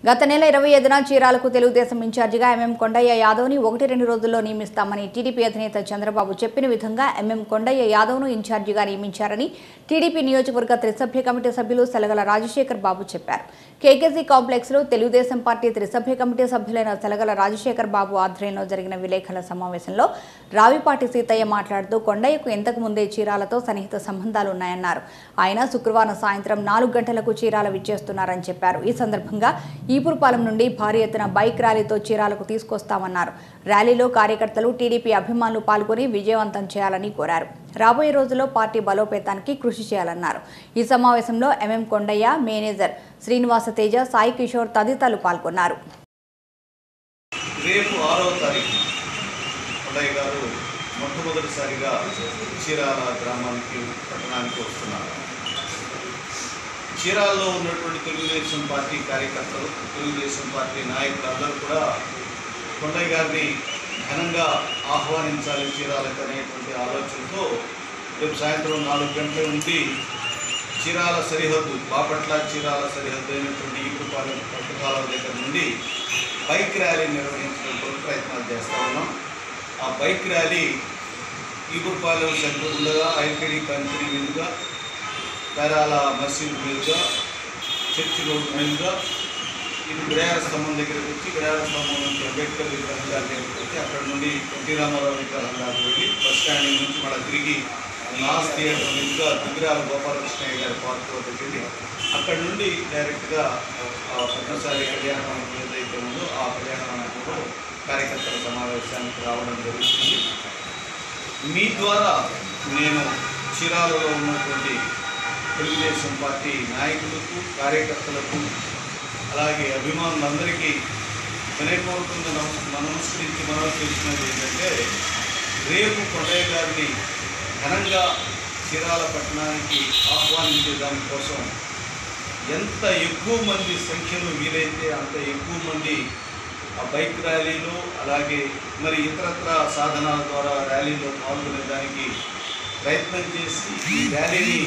గత నెల 25న చీరాలకు తెలుగుదేశం ఇన్ఛార్జిగా ఎంఎం కొండయ్య యాదవ్ని 1-2 రోజుల్లో నియమిస్తామని టీడీపీ అధినేత చంద్రబాబు చెప్పిన విధంగా ఎంఎం కొండయ్య యాదవ్ను ఇన్ఛార్జిగా నియమించారని టీడీపీ నియోజకవర్గ త్రిసభ్య కమిటీ సభ్యులు సెలగల రాజశేఖర్ బాబు చెప్పారు. కేకేసీ కాంప్లెక్స్లో తెలుగుదేశం పార్టీ త్రిసభ్య కమిటీ సభ్యులైన సెలగల రాజశేఖర్ బాబు ఆధ్వర్యంలో జరిగిన విలేకరుల సమావేశంలో రావిపాటి సీతయ్య మాట్లాడుతూ కొండయ్యకు ఇంతకు ముందే చీరాలతో సన్నిహిత సంబంధాలు ఉన్నాయన్నారు. ఆయన శుక్రవారం సాయంత్రం 4 గంటలకు చీరాల విచ్చేస్తున్నారని చెప్పారు. ఈ సందర్భంగా ఈపురపాలెం నుండి భారీ ఎత్తున బైక్ ర్యాలీతో చీరాలకు తీసుకొస్తామన్నారు. ర్యాలీలో కార్యకర్తలు, టీడీపీ అభిమానులు పాల్గొని విజయవంతం చేయాలని కోరారు. రాబోయే రోజుల్లో పార్టీ బలోపేతానికి కృషి చేయాలన్నారు. ఈ సమావేశంలో ఎంఎం కొండయ్య, మేనేజర్ శ్రీనివాస తేజ, సాయి కిషోర్ తదితరులు పాల్గొన్నారు. రేపు 6వ తారీఖు కొండయ్య గారు మొట్టమొదటిసారిగా చీరాల గ్రామానికి పట్టణానికి వస్తున్నారు. చీరాల్లో ఉన్నటువంటి తెలుగుదేశం పార్టీ కార్యకర్తలు, తెలుగుదేశం పార్టీ నాయకులు అందరూ కూడా కొండయ్య గారిని ఘనంగా ఆహ్వానించాలి చీరాలకు అనేటువంటి ఆలోచనతో రేపు సాయంత్రం 4 గంటల నుండి చీరాల సరిహద్దు, బాపట్ల చీరాల సరిహద్దు అయినటువంటి ఈపురపాలెం పట్టుకాలం దగ్గర నుండి బైక్ ర్యాలీ నిర్వహించడానికి ప్రయత్నాలు చేస్తూ ఉన్నాం. ఆ బైక్ ర్యాలీ ఈపురపాలెం సెంటర్ ఉండగా ఐటీడీ కంపెనీ మీదుగా, పేరాల మసీదు మీదుగా, చర్చి రోడ్డు మీదుగా ఇది గడియార స్తంభం దగ్గరికి వచ్చి, గడియార స్తంభం నుంచి అంబేద్కర్ విగ్రహం దగ్గరికి వచ్చి, అక్కడ నుండి ఎన్టీ రామారావు విగ్రహం దాకా వెళ్ళి బస్ స్టాండ్ నుంచి మళ్ళీ తిరిగి నాస్ థియేటర్ మీదుగా దిగిరాల గోపాలకృష్ణయ్య గారి పార్క్ దగ్గరికి, అక్కడ నుండి డైరెక్ట్గా పద్మశాలి కళ్యాణ మండపం ఏదైతే ఉందో ఆ కళ్యాణ మండపంలో కార్యకర్తల సమావేశానికి రావడం జరుగుతుంది. మీ ద్వారా నేను చీరాలలో ఉన్నటువంటి తెలుగుదేశం పార్టీ నాయకులకు, కార్యకర్తలకు, అలాగే అభిమానులందరికీ వినయపూర్వకంగా నమస్కరించి మనం చేసినది ఏంటంటే, రేపు కొండయ్య గారిని ఘనంగా చీరాల పట్టణానికి ఆహ్వానించే దానికోసం ఎంత ఎక్కువ మంది సంఖ్యలో వీలైతే అంత ఎక్కువ మంది ఆ బైక్ ర్యాలీలో, అలాగే మరి ఇతరత్ర సాధనాల ద్వారా ర్యాలీలో పాల్గొనేదానికి ప్రయత్నం చేసి ఈ ర్యాలీని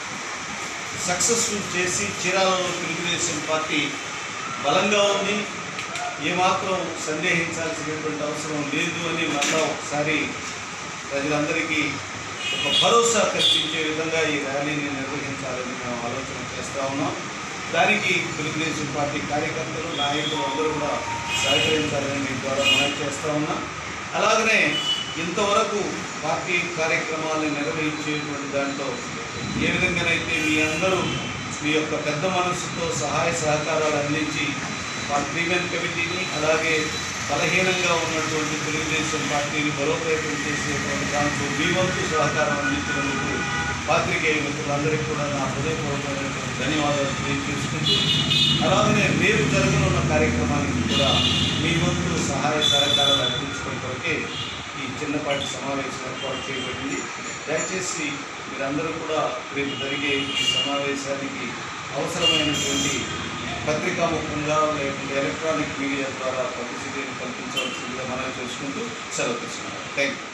సక్సెస్ఫుల్ చేసి చీరాలలో తెలుగుదేశం పార్టీ బలంగా ఉంది, ఏమాత్రం సందేహించాల్సినటువంటి అవసరం లేదు అని మళ్ళా ఒకసారి ప్రజలందరికీ ఒక భరోసా కల్పించే విధంగా ఈ ర్యాలీని నిర్వహించాలని మేము ఆలోచన చేస్తూ ఉన్నాం. దానికి తెలుగుదేశం పార్టీ కార్యకర్తలు, నాయకులు అందరూ కూడా సహకరించాలని మీ ద్వారా మనం చేస్తూ ఉన్నాం. అలాగనే ఇంతవరకు పార్టీ కార్యక్రమాలను నిర్వహించేటువంటి దాంట్లో ఏ విధంగానైతే మీ అందరూ మీ యొక్క పెద్ద మనసుతో సహాయ సహకారాలు అందించి ప్రీమియం కమిటీని, అలాగే బలహీనంగా ఉన్నటువంటి తెలుగుదేశం పార్టీని బలోపేతం చేసేటువంటి దాంట్లో మీ వంతు సహకారం అందించినందుకు పాత్రికేయ మిత్రులందరికీ కూడా నా హృదయపూర్వకమైనటువంటి ధన్యవాదాలు తెలియజేసుకుంటూ, అలాగనే రేపు జరగనున్న కార్యక్రమానికి కూడా మీ వంతు సహాయ సహకారాలు అందించడం కొరకే ఈ చిన్నపాటి సమావేశం ఏర్పాటు చేయబడింది. దయచేసి మీరందరూ కూడా రేపు జరిగే ఈ సమావేశానికి అవసరమైనటువంటి పత్రికాముఖంగా లేకుంటే ఎలక్ట్రానిక్ మీడియా ద్వారా పబ్లిసిటీని కల్పించవలసిందిగా మనం చేసుకుంటూ సెలవు తీసుకున్నాం. Thank you.